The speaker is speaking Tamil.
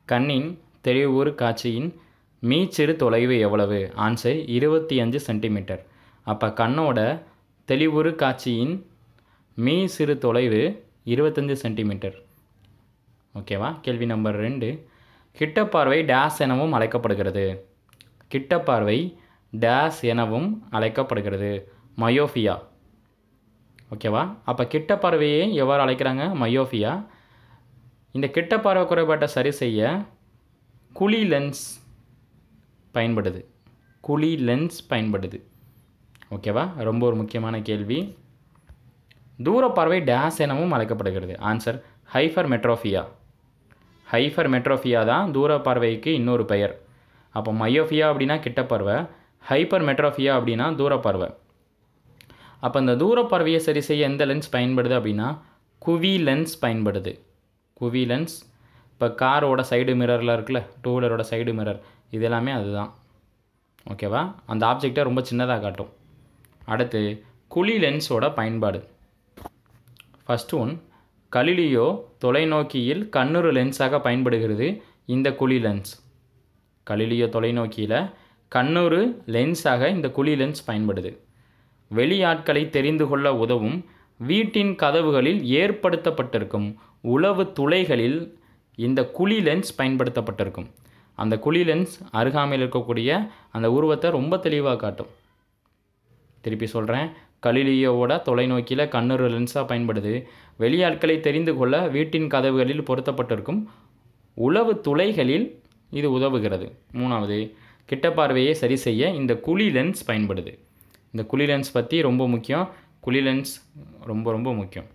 கண்ணின் தெளிவுறு காட்சியின் மீச்சிறு தொலைவு எவ்வளவு? Answer 25 centimetre. அப்போ கண்ணோட தெளிவுறு காட்சியின் மீச்சிறு தொலைவு 25 சென்டிமீட்டர். ஓகேவா? கேள்வி நம்பர் 2. கிட்டப்பார்வை டேஸ் எனவும் அழைக்கப்படுகிறது. கிட்டப்பார்வை டேஸ் எனவும் அழைக்கப்படுகிறது. மயோஃபியா. ஓகேவா? அப்போ கிட்டப்பார்வையை எவ்வாறு அழைக்கிறாங்க? மயோஃபியா. இந்த கிட்டப்பார்வை குறைபாட்டை சரி செய்ய குழி லென்ஸ் பயன்படுது. குழி லென்ஸ் பயன்படுது. ஓகேவா? ரொம்ப ஒரு முக்கியமான கேள்வி. தூரப்பார்வை டேஸ் எனவும் அழைக்கப்படுகிறது. ஆன்சர் ஹைப்பர்மெட்ரோஃபியா. ஹைப்பர்மெட்ரோஃபியா தான் தூரப்பார்வைக்கு இன்னொரு பெயர். அப்போ மயோஃபியா அப்படின்னா கிட்டப்பார்வை, ஹைப்பர்மெட்ரோஃபியா அப்படின்னா தூரப்பார்வை. அப்போ இந்த தூரப்பார்வையை சரி செய்ய எந்த லென்ஸ் பயன்படுது அப்படின்னா குவி லென்ஸ் பயன்படுது. குவி லென்ஸ். இப்போ காரோட சைடு மிரரில் இருக்குல்ல, டூ வீலரோட சைடு மிரர், இது எல்லாமே அதுதான். ஓகேவா? அந்த ஆப்ஜெக்டை ரொம்ப சின்னதாக காட்டும். அடுத்து குழி லென்ஸோட பயன்பாடு. ஃபஸ்ட்டு ஒன், கலிலியோ தொலைநோக்கியில் கண்ணுறு லென்ஸாக பயன்படுகிறது இந்த குழி லென்ஸ். கலிலியோ தொலைநோக்கியில் கண்ணுறு லென்ஸாக இந்த குழி லென்ஸ் பயன்படுது. வெளியாட்களை தெரிந்து கொள்ள உதவும் வீட்டின் கதவுகளில் ஏற்படுத்தப்பட்டிருக்கும் உளவு துளைகளில் இந்த குழி லென்ஸ் பயன்படுத்தப்பட்டிருக்கும். அந்த குழி லென்ஸ் அருகாமையில் இருக்கக்கூடிய அந்த உருவத்தை ரொம்ப தெளிவாக காட்டும். திருப்பி சொல்கிறேன், கலிலியோவோட தொலைநோக்கியில் கண்ணுறு லென்ஸாக பயன்படுது. வெளியாட்களை தெரிந்து கொள்ள வீட்டின் கதவுகளில் பொருத்தப்பட்டிருக்கும் உளவு துளைகளில் இது உதவுகிறது. 3வது, கிட்டப்பார்வையை சரி செய்ய இந்த குழி லென்ஸ் பயன்படுது. இந்த குழி லென்ஸ் பற்றி ரொம்ப முக்கியம். குழி லென்ஸ் ரொம்ப ரொம்ப முக்கியம்.